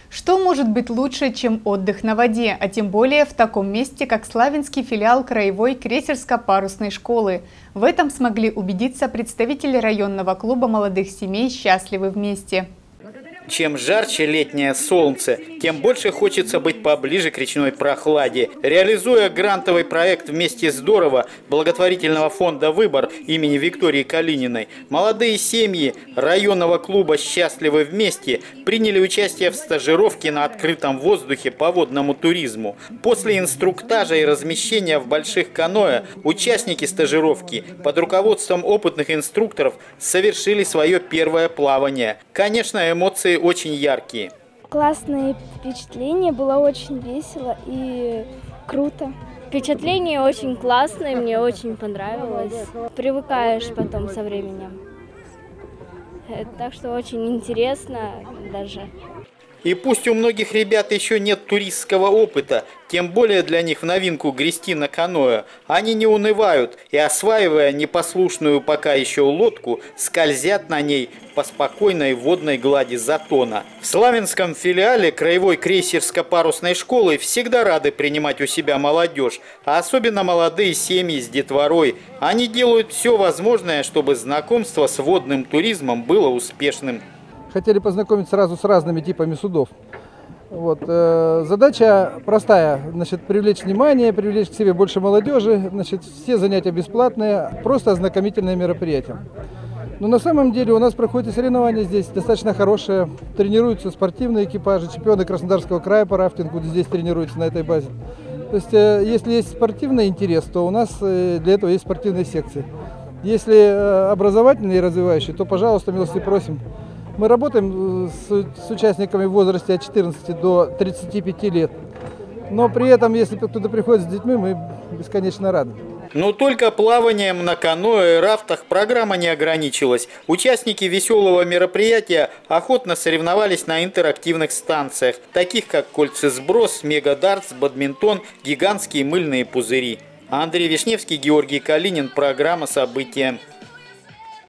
Что может быть лучше, чем отдых на воде, а тем более в таком месте, как Славянский филиал Краевой крейсерско-парусной школы. В этом смогли убедиться представители районного клуба молодых семей «Счастливы вместе». Чем жарче летнее солнце, тем больше хочется быть поближе к речной прохладе. Реализуя грантовый проект «Вместе здорово» благотворительного фонда «Выбор» имени Виктории Калининой, молодые семьи районного клуба «Счастливы вместе» приняли участие в стажировке на открытом воздухе по водному туризму. После инструктажа и размещения в больших каноэ участники стажировки под руководством опытных инструкторов совершили свое первое плавание. Конечно, эмоции очень яркие. Классные впечатления, было очень весело и круто. Впечатление очень классное, мне очень понравилось. Привыкаешь потом со временем. Так что очень интересно даже. И пусть у многих ребят еще нет туристского опыта, тем более для них в новинку грести на каноэ, они не унывают и, осваивая непослушную пока еще лодку, скользят на ней по спокойной водной глади Затона. В Славянском филиале Краевой крейсерско-парусной школы всегда рады принимать у себя молодежь, а особенно молодые семьи с детворой. Они делают все возможное, чтобы знакомство с водным туризмом было успешным. Хотели познакомиться сразу с разными типами судов. Вот. Задача простая, значит, привлечь внимание, привлечь к себе больше молодежи. Значит, все занятия бесплатные, просто ознакомительное мероприятие. Но на самом деле у нас проходят соревнования здесь достаточно хорошие. Тренируются спортивные экипажи, чемпионы Краснодарского края по рафтингу здесь тренируются на этой базе. То есть, если есть спортивный интерес, то у нас для этого есть спортивные секции. Если образовательные и развивающие, то, пожалуйста, милости просим. Мы работаем с участниками в возрасте от 14 до 35 лет. Но при этом, если кто-то приходит с детьми, мы бесконечно рады. Но только плаванием на каноэ и рафтах программа не ограничилась. Участники веселого мероприятия охотно соревновались на интерактивных станциях, таких как кольцесброс, мегадартс, бадминтон, гигантские мыльные пузыри. Андрей Вишневский, Георгий Калинин. Программа «События».